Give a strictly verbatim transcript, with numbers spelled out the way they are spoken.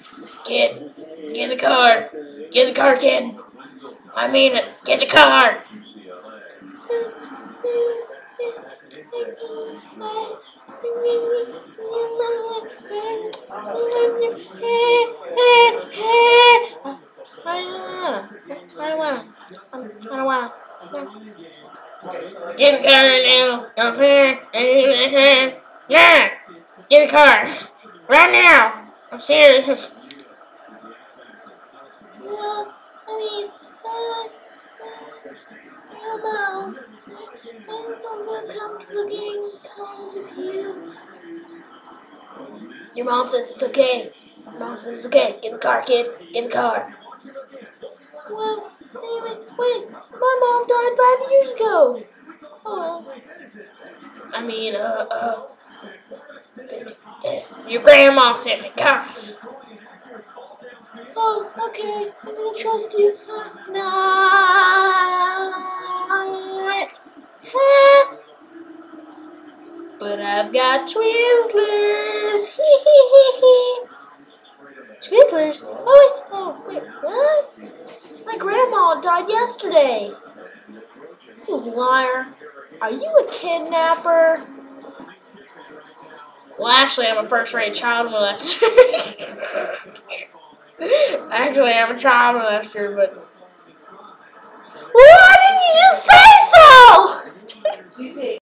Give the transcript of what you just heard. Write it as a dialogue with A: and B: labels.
A: Kid, get in the car. Get in the car, kid. I mean it. Get in the car. I don't wanna. I don't wanna. Get in the car now. Come here. Yeah. Get in the car. Right now. I'm serious. Well, I mean, uh, I don't know. I don't feel comfortable getting in the car with you. Your mom says it's okay. Your mom says it's okay. Get in the car, kid. Get in the car. Well, wait, wait. My mom died five years ago. Oh well. I mean, uh, uh, your grandma sent me. God. Oh, okay. I'm gonna trust you. Not. But I've got Twizzlers. Twizzlers? Oh wait, oh wait, what? My grandma died yesterday. You liar. Are you a kidnapper? Well, actually, I'm a first-rate child molester. Actually, I'm a child molester, but... Why did you just say so?